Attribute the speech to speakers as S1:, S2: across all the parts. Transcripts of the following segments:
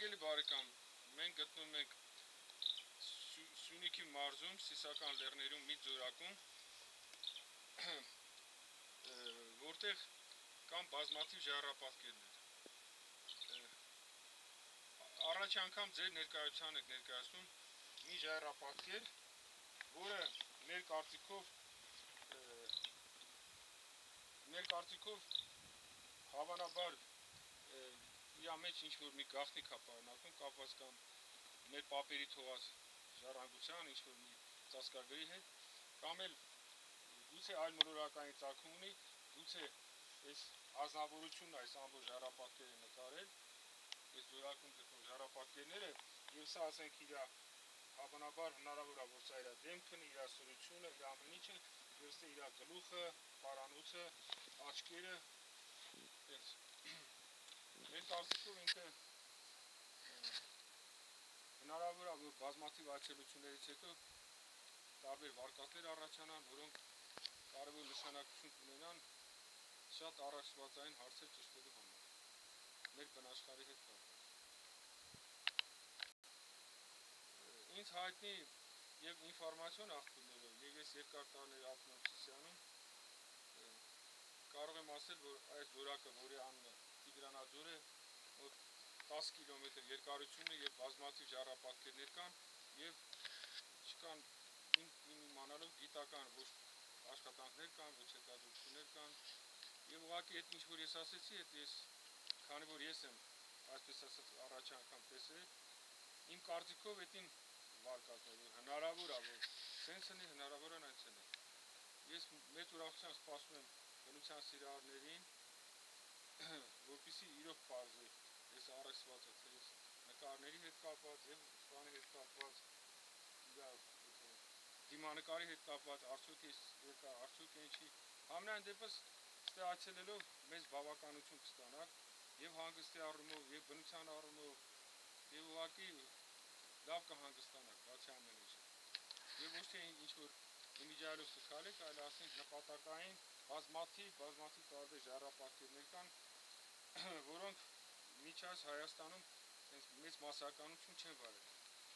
S1: Հարգելի բարեկամ, մենք գտնվում ենք Սյունիքի մարզում, Սիսական լեռներում մի ձորակում, որտեղ կան բազմաթիվ ժայռապատկերներ։ Առաջ անգամ ձեր ներկայության եք ներկայացնում մի ժայռապատկեր, որը մեր կարծիքով հավանաբար իր մեջ ինչ-որ մի գաղտնիք է պարունակում, կապված կամ մեր պապերի թողած ժառանգության, ինչ-որ մի ծածկագրի հետ, կամ էլ գուցե այլ մոլորակային ծագում ունի, գուցե այս ազնվորությունն այս ամբողջ ժայռապատկերը նկարել, այս ձորակում գտնող ժայռապատկերները, եւ սա ասենք իր հավանաբար հնարավոր է, որ սա իր դեմքն, իր սրությունը, իր ամեն ինչը, եւ ստե իր գլուխը, պարանոցը, աչքերը, մեր կարծիքով ինքը հնարավոր է, որ բազմաթիվ այցելություններից հետո տարբեր վարկածներ առաջանան, որոնք կարևոր նշանակություն կունենան շատ առաքսվածային հարցեր ճշտելու համար, մեր բնաշխարհի հետ կապված։ Ինձ հայտնի եւ ինֆորմացիոն աղբյուրներով, եւ ես երկար տարիներ ապրում եմ Սիսիանում, կարող եմ ասել, որ այս ձորակը, որի անունը Տիգրանաձոր է, մոտ 10 կիլոմետր երկարություն է եւ բազմաթիվ ժայռապատկերներ կան եւ չկան իմ իմանալով գիտական ոչ աշխատանքներ կան, ոչ հետազոտություններ կան եւ ուղղակի այդ ինչ որ ես ասեցի, այդ ես քանի որ ես եմ այսպես ասած առաջ անգամ տեսել, իմ կարծիքով այդին վարկածներ որ հնարավոր է որ սենց լինի, հնարավոր է այնց լինի։ Ես մեծ ուրախությամբ սպասում եմ բնության սիրահարներին, որպեսզի իրոք պարզվի այս առաքսվածը թե նկարների հետ կապված եւ բանի հետ կապված, դիմանկարի հետ կապված, արդյոք ինչի, համենայն դեպս ստե այցելելով մեծ բավականություն կստանաք եւ հանգստի առումով եւ բնության առումով եւ ուղղակի լավ կհանգստանաք, բացի ամեն ինչը։ Եվ ոչ թե ինչ-որ իմիջիայլով կքալեք, այլ ասենք նպատակային բազմաթիվ տարբեր ժայռապատկերներ կան, որոնք միջած Հայաստանում մեծ մասսայականություն չեն վարել։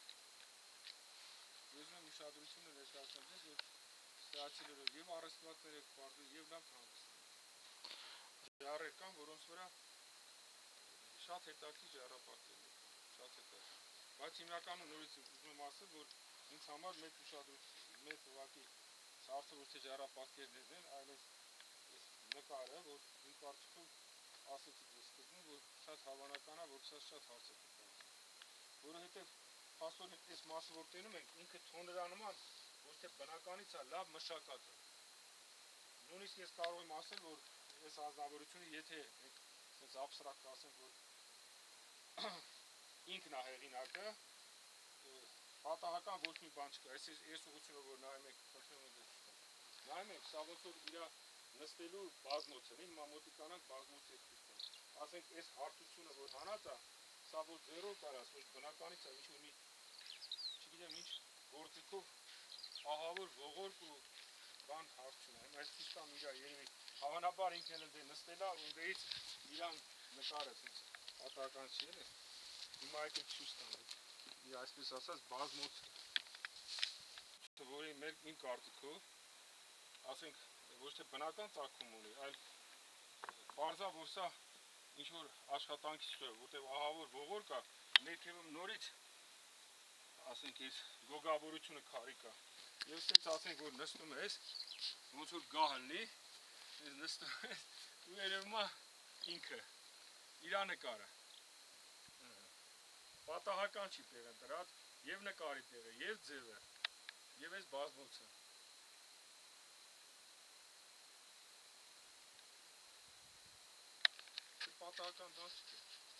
S1: Ես ուզում եմ ուշադրությունը ներկայացնել ձեզ, որ ստացիլերով եւ առեսպատներ եք պարզել եւ լավ կհանգստանաք։ Ժայռեր կան, որոնց վրա շատ հետաքրքիր ժայռապատկերներ կան, շատ հետաքրքիր։ Բայց հիմնականում նորից ուզում եմ ասել, որ ինձ համար մեծ ուշադրություն, մեծ ուղղակի հարցը ոչ թե ժայռապատկերներն են, այլ այս նկարը, որ իմ կարծիքով ասեցի ձեզ սկզբում, որ շատ հավանական է, որ սա շատ հարց է կպարզի։ Որովհետև փաստորեն այս մասը որ տենում ենք, ինքը թոնրանման ոչ թե բնականից է, լավ մշակած է։ Նույնիսկ ես կարող եմ ասել, որ այս ազնվորությունը, եթե այս աբստրակտ ասենք, որ ինքն է հեղինակը, պատահական ոչ մի բան չկա, այս ուղղությունը որ նայում եք, խնդրում եմ ձեզ չկա, նայում եք, սա ոնց որ իրա նստելու բազմոցը, հիմա մոտիկանանք բազմոցի հետ ցույց տամ, ասենք այս հարթությունը որ հանած է, սա որ ձեռով կարած, ոչ բնականից է, ինչ-որ մի, չգիտեմ ինչ գործիքով ահավոր ողորկ ու բան հարց չունի, հիմա այս ցույց տամ իրա երևի, հավանաբար ինքն էլ նստել է, ունդերից իրան նկարը ցույց պատահական չի էլի, հիմա եկեք ցույց տամ, այսպես ասած բազմոց, որի իմ կարծիքով, ասենք ոչ թե բնական ծագում ունի, այլ պարզա, որ սա ինչ-որ աշխատանքի շտով, որտեղ ահավոր ողորկ է, ներքևում նորից, ասենք ես գոգավորությունը քարի կա, և ստենց ասենք, որ նստում ես, ոնց որ գահլնի, ես նստում ես, ու երևում է ինքը, իրա նկարը, պատահական չի տեղը դրած, և նկարի տեղը, և ձևը, և այս բազմոցը։ Պատահական բան չկա։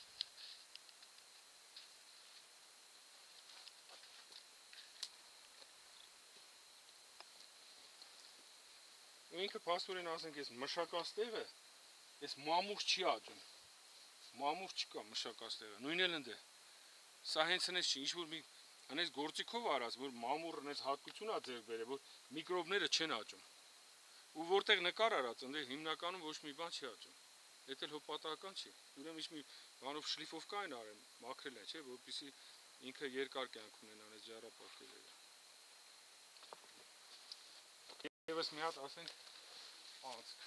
S1: Ու ինքը փաստորեն ասենք այս մշակած տեղը, այս մամուռ չի աճում, մամուռ չկա մշակած տեղը, նույն էլ ընդ է, սա հենց հենց չի, ինչ-որ մի հենց գործիքով արած, որ մամուռը հենց հատկություն է ձեռք բերել, որ միկրոբները չեն աճում, ու որտեղ նկար արած, ընդ հիմնականում ոչ մի բան չի աճում, Դա էլ հոպատական չի։ Ուրեմն մի բանով շլիֆովկա են արել, մաքրել են, չէ, որպեսզի ինքը երկար կյանք ունենան այս ջահրապատկերները։ Եվս մի հատ ասենք անցք։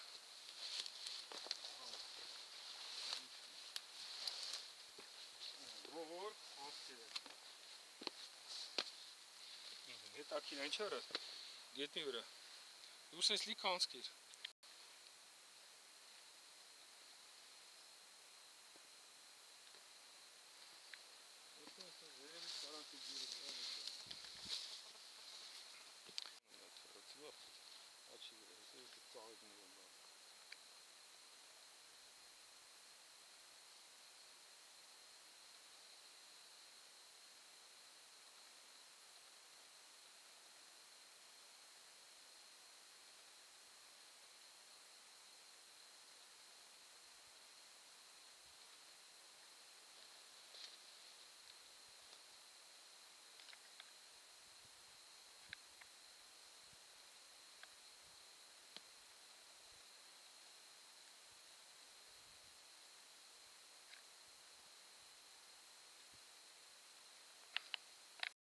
S1: Որ անցքեր են։ Հետաքրքիր է, ինչ արա։ Գետնի վրա։ Դու սենց լիքը անցքեր։